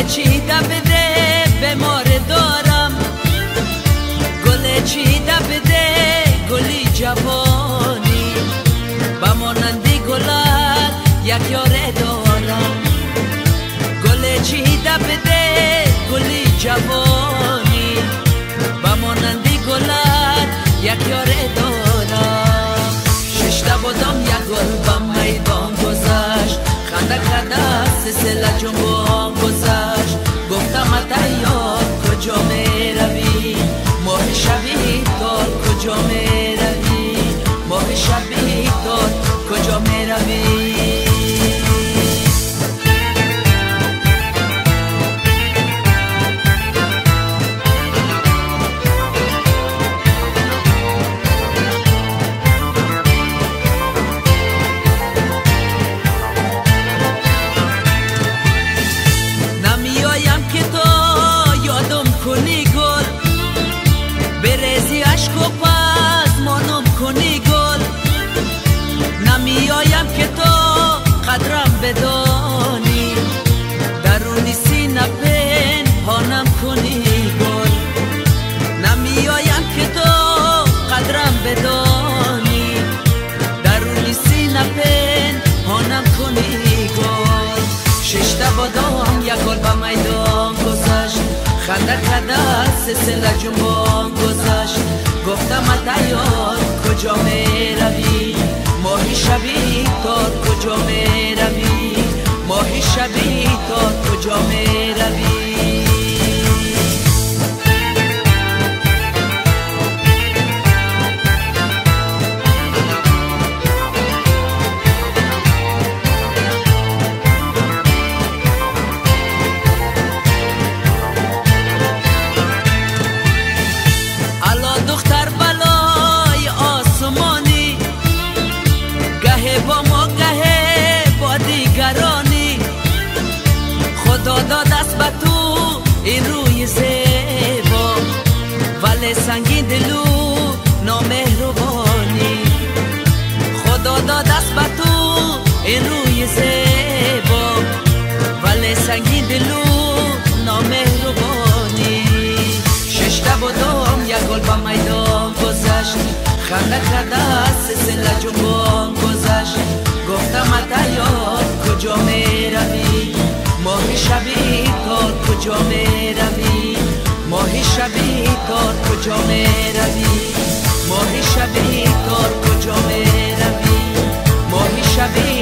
چیده بده به مار دارم، گل چیده بده گلی جوانی، با مانندی گلت یک یاره دارم. گل چیده بده گلی جوانی، با مانندی گلت یک یاره دارم. ششته بودم یک گل با میدان گذشت، خنده خنده سلسله جنبان گذشت. گفتم اتیار کجا می روی، ماه شبی دار کجا می روی، ماه شبی دار کجا می روی. برزی عشق و پس مانم کنی گل، نمیایم که تو قدرم بدانی، درونی سینه پنهانم کنی گل. نمیایم که تو قدرم بدانی، درونی سینه پنهانم کنی گل. ششته بادام یک گل به میدان گذشت، خنده خنده سلسله جنبان گذشت. گفتم اتیار کجا می روی، ماهی شبی تار کجا می روی، ماهی شبی تار کجا می روی. دختر بلای آسمانی، گهه با ما گهه با دیگرانی. خدا داد است به تو این روی زیبا، ولی سنگین دلو نامهربانی. خدا داد است به تو این روی زیبا، ولی سنگین دلو نامهربانی. ششته بودم یک گل با میدان گذشت، خنده خنده سلسله جنبان گذشت. گفتم اتیار کجا می روی، ماهی شبی تار کجا می روی، ماهی شبی تار کجا می روی، ماهی شبی تار کجا می روی، ماهی شبی